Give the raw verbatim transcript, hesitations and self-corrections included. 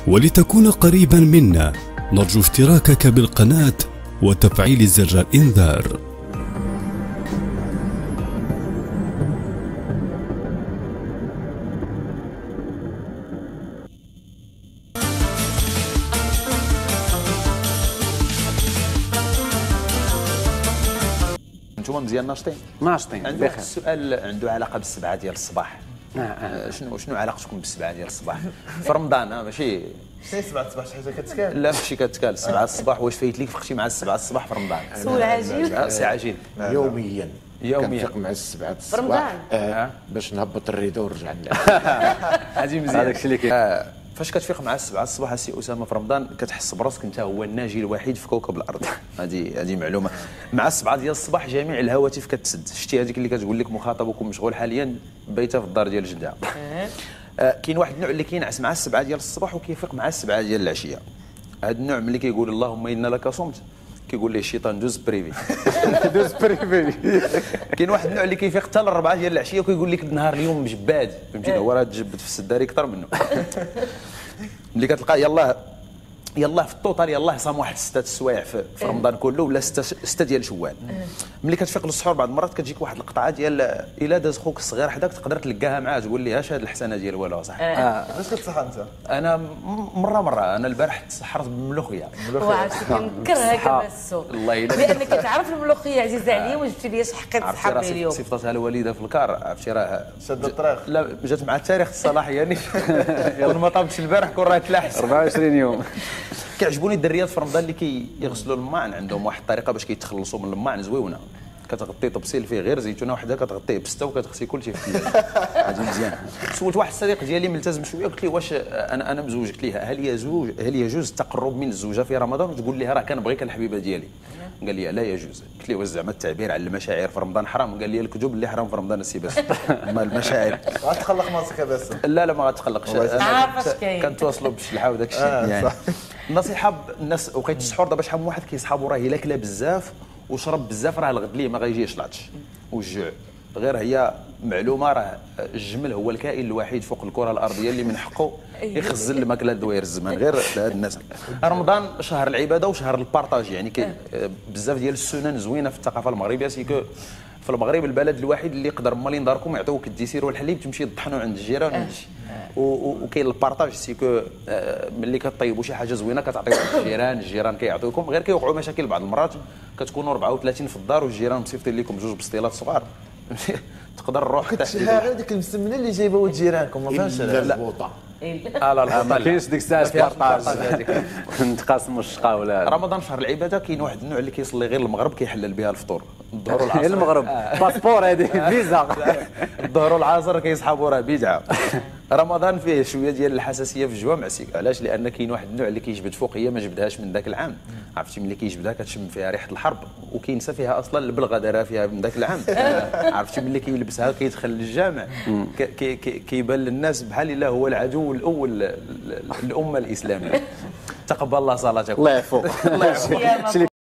ولتكون قريبا منا نرجو اشتراكك بالقناة وتفعيل زر الإنذار. انتم مزيان ناشطين؟ ناشطين عندي واحد السؤال عنده علاقه بالسبعه ديال الصباح. آه آه. شنو شنو علاقتكم بالسبعه ديال الصباح؟ في رمضان ماشي شنو سبعة الصباح شي حاجه كتكال؟ لا ماشي كتكال سبعة الصباح. واش فايت ليك فقتي مع السبعة الصباح في رمضان؟ سول عجيب. سي عجيب يوميا يوميا كنفيق مع السبعة في رمضان آه باش نهبط الريده ونرجع هذه مزيان. هذاك الشيء اللي كاين. آه فاش كتفيق مع السبعة الصباح السي اسامه في رمضان كتحس براسك انت هو الناجي الوحيد في كوكب الارض. هذه هذه معلومه. مع السبعة ديال الصباح جميع الهواتف كتسد. شتي هذيك اللي كتقول لك مخاطبكم مشغول حاليا بيته في الدار ديال جدها. آه كاين واحد النوع اللي كينعس مع السبعة ديال الصباح وكيفيق مع السبعة ديال العشيه. هذا النوع ملي كيقول اللهم انا لك صمت كيقول ليه الشيطان دوز بريفي. دوز بريفي. كاين واحد النوع اللي كيفيق حتى الربعه ديال العشيه وكيقول لك النهار اليوم مجباد فهمتيني هو راه تجبد في السداري اكثر منه. ملي كتلقى يلاه يلاه في الطوطال يلاه صام واحد ستة السوايع في, في رمضان كله ولا ستة ستة ديال شوال. ملي كتفيق للسحور بعض المرات كتجيك واحد القطعه ديال الا داز خوك الصغير حداك تقدر تلقاها معاه تقول ليه اش هاد الحسنه ديال والو صح. علاش كتصحى انت؟ انا مره مره انا البارح تسحرت بالملوخيه. وعرفتي كنكرهها كباسو الله يلا لانك كتعرف الملوخيه عزيزه عليا وجبتي لي شي حقيت صحابي اليوم. صيفطتها الوالده في الكار عرفتي راه شد الطريق. لا جات مع التاريخ الصلاحيه يعني كون ما طابتش البارح كون راه تلاح أربعة وعشرين يوم. كيعجبوني الدريات في رمضان اللي كيغسلوا الماعن عندهم واحد الطريقه باش كيتخلصوا من الماعن زويونه. كتغطي طبسيل فيه غير زيتونه وحده كتغطيه بسته وكتغسي كلشي في الثلاجه. هذه مزيان. سولت واحد الصديق ديالي ملتزم شويه قلت له واش انا انا مزوج قلت لها هل يجوز هل يجوز التقرب من الزوجه في رمضان وتقول لها راه كنبغيك الحبيبه ديالي؟ قال لي لا يجوز. قلت له واش زعما التعبير على المشاعر في رمضان حرام؟ قال لي الكذوب اللي حرام في رمضان السي بس ما المشاعر. غتخلق ماسك باسم. لا لا ما غتخلقش. عارف اش كاين. كنتواصلوا بالشلحه وداك الشيء يعني. النصيحه الناس وقيت السحور دابا شحال من واحد كيصحابو راه الا كلا بزاف وشرب بزاف راه الغد ليه ما غيجيش العطش والجوع. غير هي معلومه راه الجمل هو الكائن الوحيد فوق الكره الارضيه اللي من حقه يخزن الماكله دوائر الزمان غير لهاد الناس. رمضان شهر العباده وشهر البارطاج يعني كاين بزاف ديال السنن زوينه في الثقافه المغربيه سيكو في المغرب البلد الوحيد اللي يقدر مالين داركم يعطيوك الديسير والحليب تمشي تطحنوا عند الجيران وهادشي. وكاين البارطاج سيكو ملي كطيبوا شي حاجه زوينه كتعطيوها للجيران الجيران كيعطيوكم غير كيوقعوا مشاكل بعض المرات كتكونوا أربعة وثلاثين في الدار والجيران مصيفطين لكم جوج بسطيلات صغار تقدر الروح حتى شي حاجه ديك المسمنه اللي جايبه جيرانكم ما فهمتش. لا البوطه لا لا ما كاينش ديك الساعه بارطاج نتقاسموا الشقا ولا. رمضان شهر العباده كاين واحد النوع اللي كيصلي غير المغرب كيحلل بها الفطور الظهر والعصر. هي المغرب باسبور هذه فيزا. الظهر والعصر كيصحابوا راه بدعه. رمضان فيه شويه ديال الحساسيه في الجوامع سيك علاش؟ لان كاين واحد النوع اللي كيجبد فوق هي ما جبدهاش من ذاك العام. عرفتي ملي كيجبدها كتشم فيها ريحه الحرب وكينسى فيها اصلا البلغه دارها فيها من ذاك العام. عرفتي ملي كيلبسها كيدخل للجامع كيبان للناس بحال الا هو العدو الاول الامه الاسلاميه. تقبل الله صلاتكم. الله يعفوك. الله يعفوك.